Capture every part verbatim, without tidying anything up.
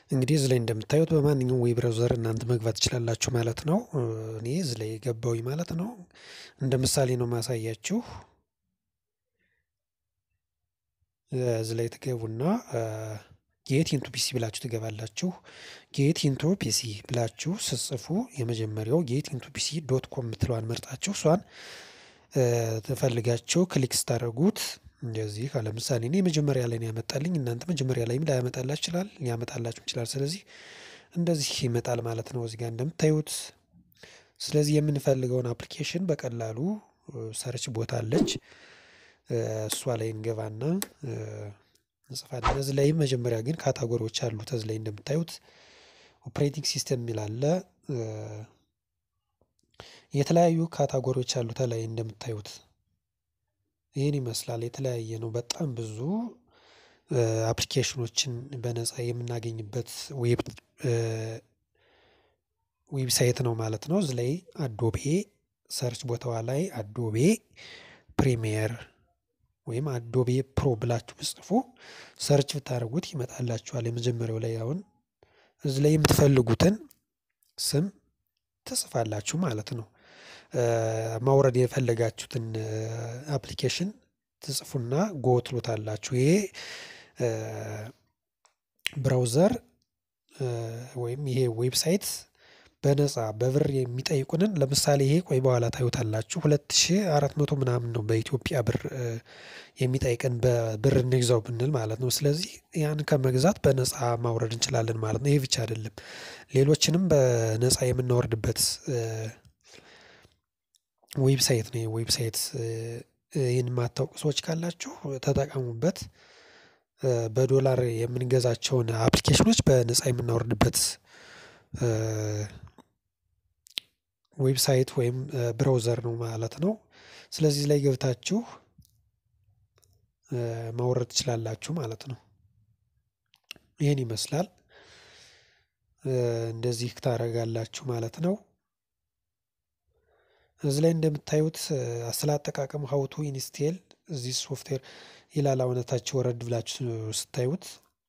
እንግዲህ እዚህ ላይ እንደምታዩት በማንኛውም ዌብ ብራውዘር እናንተ መግባት ትችላላችሁ ማለት ነው። እኔ እዚህ ላይ ገባሁኝ ማለት ነው። እንደ ምሳሌ ነው ማሳያችሁ። እዚህ ላይ ትገቡና ጌት ኢንቱ ፒሲ ብላችሁ ትገባላችሁ። ጌት ኢንቱ ፒሲ ብላችሁ ስትጽፉ የመጀመሪያው ጌት ኢንቱ ፒሲ ዶት ኮም ምትለዋን መርጣችሁ እሷን ተፈልጋችሁ ክሊክ ስታደርጉት እንደዚህ ለምሳሌ እኔ መጀመሪያ ላይ ነው ያመጣልኝ። እናንተ መጀመሪያ ላይም ላያመጣላችሁ ይችላል ሊያመጣላችሁ ይችላል። ስለዚህ እንደዚህ ይመጣል ማለት ነው እዚህ ጋር እንደምታዩት። ስለዚህ የምንፈልገውን አፕሊኬሽን በቀላሉ ሰርች ቦታ አለች እሷ ላይ እንገባና እንጽፋለን። እዚህ ላይ መጀመሪያ ግን ካታጎሪዎች አሉት። እዚህ ላይ እንደምታዩት ኦፕሬቲንግ ሲስተም የሚል አለ። የተለያዩ ካታጎሪዎች አሉት ላይ እንደምታዩት ይሄን ይመስላል። የተለያየ ነው። በጣም ብዙ አፕሊኬሽኖችን በነፃ የምናገኝበት ዌብ ዌብሳይት ነው ማለት ነው። እዚህ ላይ አዶቤ ሰርች ቦታዋ ላይ አዶቤ ፕሪሚየር ወይም አዶቤ ፕሮ ብላችሁ ጽፉ ሰርች ብታደርጉት ይመጣላችኋል። የመጀመሪያው ላይ አሁን እዚህ ላይ የምትፈልጉትን ስም ትጽፋላችሁ ማለት ነው። ማውረድ የፈለጋችሁትን አፕሊኬሽን ትጽፉና ጎ ትሉታላችሁ። ይሄ ብራውዘር ወይም ይሄ ዌብሳይት በነፃ በብር የሚጠይቁንን ለምሳሌ ይሄ ቆይ በኋላ ታዩታላችሁ ሁለት ሺህ አራት መቶ ምናምን ነው በኢትዮጵያ ብር የሚጠይቀን በብር እንግዛው ብንል ማለት ነው። ስለዚህ ያን ከመግዛት በነፃ ማውረድ እንችላለን ማለት ነው። ይሄ ብቻ አይደለም ሌሎችንም በነፃ የምናወርድበት ዌብሳይት ነው። ዌብሳይት ይህን የማታውቁ ሰዎች ካላችሁ ተጠቀሙበት። በዶላር የምንገዛቸውን አፕሊኬሽኖች በነፃ የምናወርድበት ዌብሳይት ወይም ብራውዘር ነው ማለት ነው። ስለዚህ ላይ ገብታችሁ ማውረድ ትችላላችሁ ማለት ነው። ይሄን ይመስላል። እንደዚህ ታረጋላችሁ ማለት ነው። እዚህ ላይ እንደምታዩት ስላጠቃቀም ሃው ቱ ኢንስቴል ዚስ ሶፍትዌር ይላል። አሁንታችሁ ወረድ ብላችሁ ስታዩት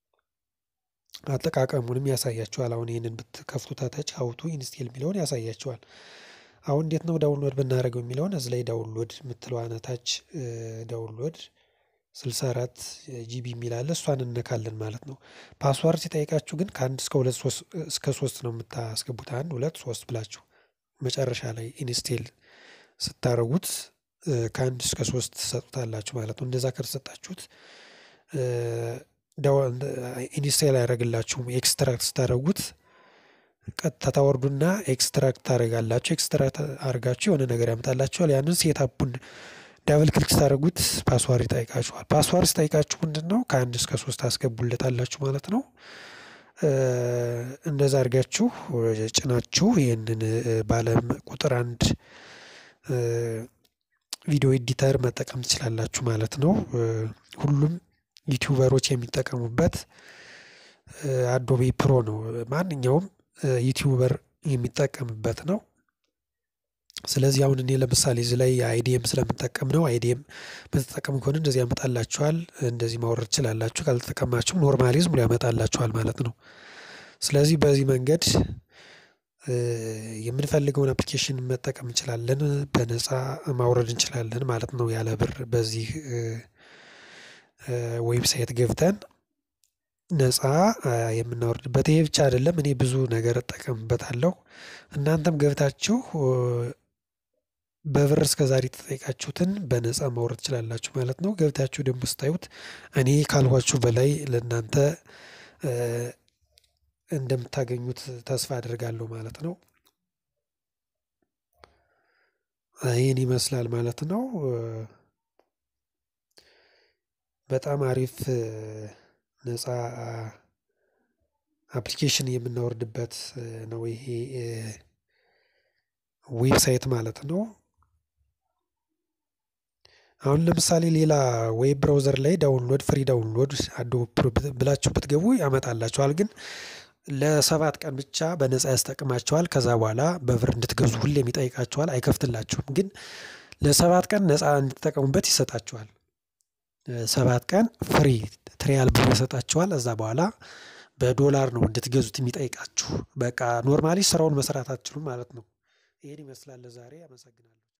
አጠቃቀሙንም ያሳያችኋል። አሁን ይሄንን ብትከፍቱ ታች ሃው ቱ ኢንስቴል የሚለውን ያሳያችኋል። አሁን እንዴት ነው ዳውንሎድ ብናደርገው የሚለውን እዚህ ላይ ዳውንሎድ የምትለው አነታች ዳውንሎድ ስልሳ አራት ጂቢ የሚል አለ። እሷን እንነካለን ማለት ነው። ፓስዋርድ ሲጠይቃችሁ ግን ከአንድ እስከ ሁለት ሶስት እስከ ሶስት ነው የምታስገቡት። አንድ ሁለት ሶስት ብላችሁ መጨረሻ ላይ ኢንስቴል ስታረጉት ከአንድ እስከ ሶስት ትሰጡታላችሁ ማለት ነው። እንደዛ ከተሰጣችሁት ኢንስቴል አያደርግላችሁም። ኤክስትራክት ስታደርጉት ቀጥታ ታወርዱና ኤክስትራክት ታደርጋላችሁ። ኤክስትራክት አድርጋችሁ የሆነ ነገር ያመጣላችኋል። ያንን ሴትአፑን ዳብል ክሊክ ስታደርጉት ፓስዋርድ ይጠይቃችኋል። ፓስዋርድ ሲጠይቃችሁ ምንድነው ከአንድ እስከ ሶስት አስገቡለታላችሁ ማለት ነው። እንደዛ አድርጋችሁ ጭናችሁ ይሄንን ባለም ቁጥር አንድ ቪዲዮ ኤዲተር መጠቀም ትችላላችሁ ማለት ነው። ሁሉም ዩቲዩበሮች የሚጠቀሙበት አዶቤ ፕሮ ነው። ማንኛውም ዩቲዩበር የሚጠቀምበት ነው። ስለዚህ አሁን እኔ ለምሳሌ እዚህ ላይ አይዲኤም ስለምጠቀም ነው። አይዲኤም በተጠቀም ከሆነ እንደዚህ ያመጣላችኋል። እንደዚህ ማውረድ ትችላላችሁ። ካልተጠቀማችሁ ኖርማሊ ዝም ብሎ ያመጣላችኋል ማለት ነው። ስለዚህ በዚህ መንገድ የምንፈልገውን አፕሊኬሽን መጠቀም እንችላለን። በነፃ ማውረድ እንችላለን ማለት ነው ያለ ብር። በዚህ ዌብሳይት ገብተን ነፃ የምናወርድበት ይሄ ብቻ አይደለም። እኔ ብዙ ነገር እጠቀምበታለሁ። እናንተም ገብታችሁ በብር እስከዛሬ ተጠይቃችሁትን በነፃ ማውረድ ትችላላችሁ ማለት ነው። ገብታችሁ ደግሞ ስታዩት እኔ ካልኳችሁ በላይ ለእናንተ እንደምታገኙት ተስፋ አደርጋለሁ ማለት ነው። ይሄን ይመስላል ማለት ነው። በጣም አሪፍ ነፃ አፕሊኬሽን የምናወርድበት ነው ይሄ ዌብሳይት ማለት ነው። አሁን ለምሳሌ ሌላ ዌብ ብራውዘር ላይ ዳውንሎድ ፍሪ ዳውንሎድ አዶቤ ብላችሁ ብትገቡ ያመጣላችኋል። ግን ለሰባት ቀን ብቻ በነፃ ያስጠቅማችኋል። ከዛ በኋላ በብር እንድትገዙ ሁሌም ይጠይቃችኋል፣ አይከፍትላችሁም። ግን ለሰባት ቀን ነፃ እንድትጠቀሙበት ይሰጣችኋል። ሰባት ቀን ፍሪ ትሪያል ብር ይሰጣችኋል። እዛ በኋላ በዶላር ነው እንድትገዙት የሚጠይቃችሁ። በቃ ኖርማሊ ስራውን መስራት አትችሉም ማለት ነው። ይሄን ይመስላል ለዛሬ። አመሰግናለሁ።